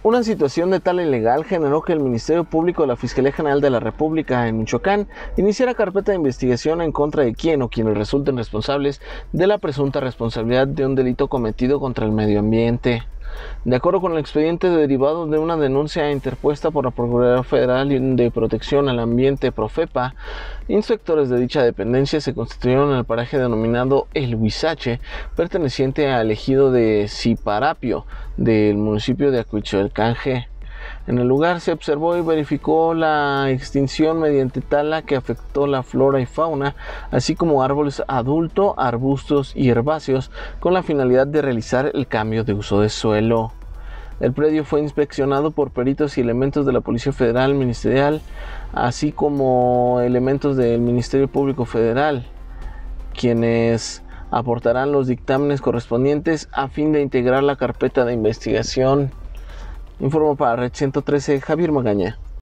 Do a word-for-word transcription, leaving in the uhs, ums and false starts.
Una situación de tal ilegal generó que el Ministerio Público de la Fiscalía General de la República en Michoacán iniciara carpeta de investigación en contra de quien o quienes resulten responsables de la presunta responsabilidad de un delito cometido contra el medio ambiente. De acuerdo con el expediente derivado de una denuncia interpuesta por la Procuraduría Federal de Protección al Ambiente Profepa, inspectores de dicha dependencia se constituyeron en el paraje denominado El Huizache, perteneciente al ejido de Ziparapio, del municipio de Acuixalcanje. En el lugar se observó y verificó la extinción mediante tala que afectó la flora y fauna, así como árboles adultos, arbustos y herbáceos, con la finalidad de realizar el cambio de uso de suelo. El predio fue inspeccionado por peritos y elementos de la Policía Federal Ministerial, así como elementos del Ministerio Público Federal, quienes aportarán los dictámenes correspondientes a fin de integrar la carpeta de investigación. Informo para Red ciento trece, Javier Magaña.